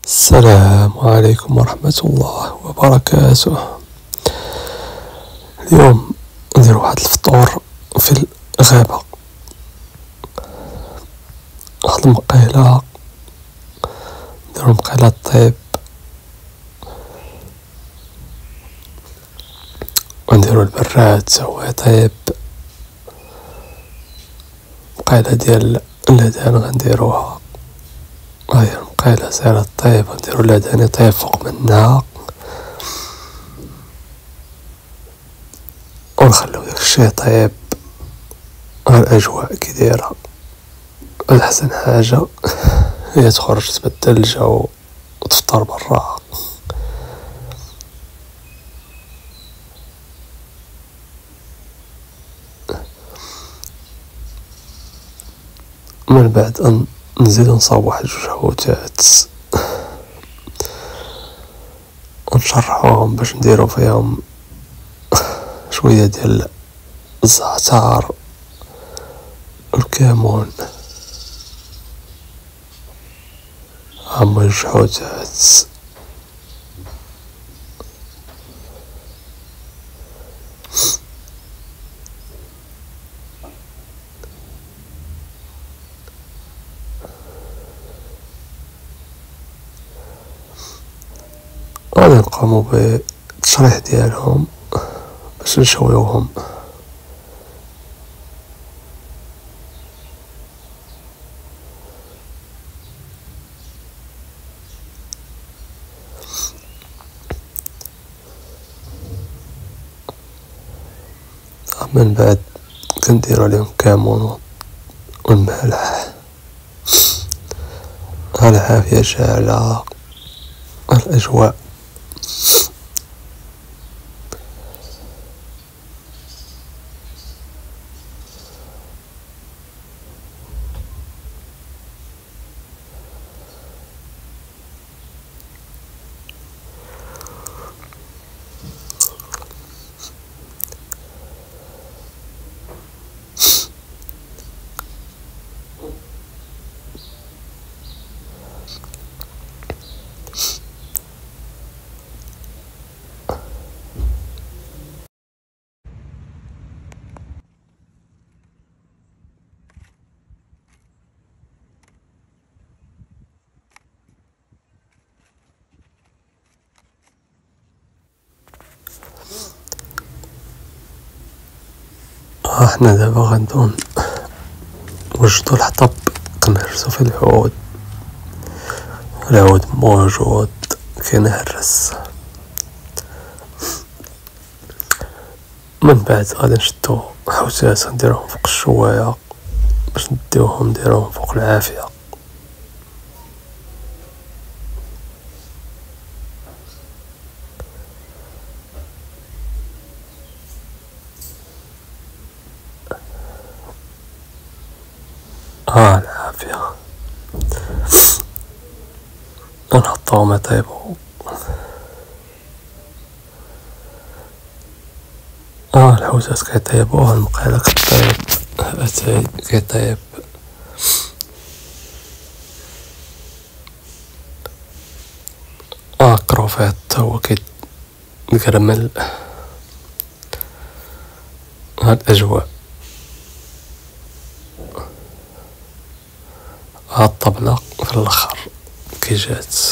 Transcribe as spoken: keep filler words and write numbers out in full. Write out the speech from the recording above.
السلام عليكم ورحمة الله وبركاته. اليوم ندير واحد الفطور في الغابة. واحد المقيلة نديرو مقيلة طيب، ونديرو البراد هو يطيب. مقيلة ديال اللدان غنديروها، هاهي المقيلة سايرة طيب، ونديرو اللدان يطيب فوق منها، ونخليو داك الشي يطيب. ها الأجواء كي دايرة، أحسن حاجة هي تخرج تبدل الجو وتفطر برا. من بعد أن نزيد نصاوب واحد جوج حوتات ونشرحوهم باش نديرو فيهم شوية ديال الزعتر والكمون. هما جوج حوتات غادي نقومو بالتشريح ديالهم باش نشويوهم. من بعد كنديرو عليهم كمون والملح. ها العافية شاعلة، الأجواء ها حنا دابا غندو نوجدو الحطب، كنهرسو في العود. العود موجود كنهرس. من بعد غادي نشدو حوتات نديروهم فوق الشواية باش نديوهم نديروهم فوق العافية. ها العافية ونحطوهم يطيبو. ها الحوتات كيطيبو، ها المقيلة كطيب، اتاي كيطيب. ها الكروفيط تا هو كيتكرمل. ها الأجواء، ها الطبلة في الاخر كي جات.